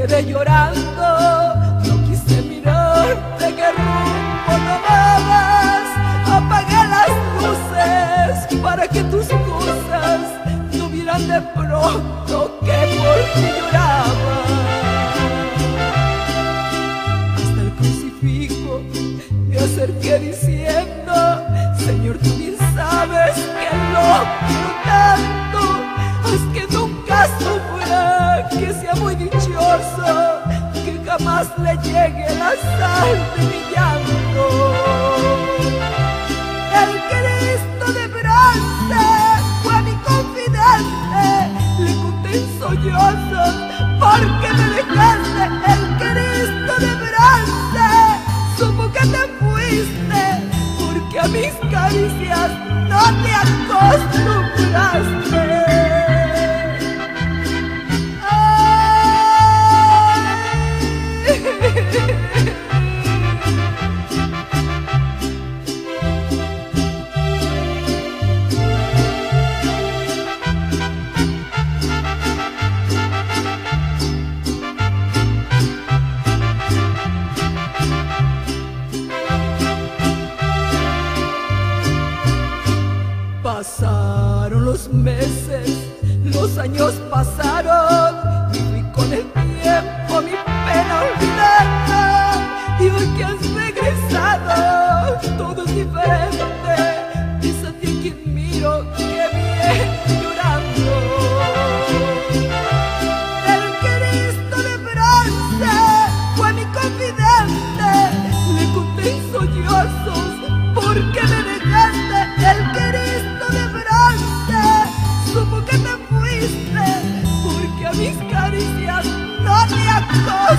quedé llorando. No quise mirarte qué rumbo tomabas. Apagué las luces para que tus cosas no vieran de pronto que por ti lloraba. Hasta el crucifijo me acerqué diciendo: Señor, tú bien sabes que lo quiero tanto. Haz que nunca sufra, que sea muy dichoso, que jamás le llegue la sal de mi llanto. El Cristo de bronce fue mi confidente, le conté en sollozos porque me dejaste. El Cristo de bronce supo que te fuiste, porque a mis caricias no te acostumbraste. Pasaron los meses, los años pasaron, y fui con el tiempo mi pena olvidando. Y hoy que has regresado, todo es diferente. Es a ti a quien miro que viene llorando. El Cristo de bronce fue mi confidente, le conté en sollozos porque me dejaste. El Cristo de bronce supo que te fuiste, porque a mis caricias no te acostumbraste.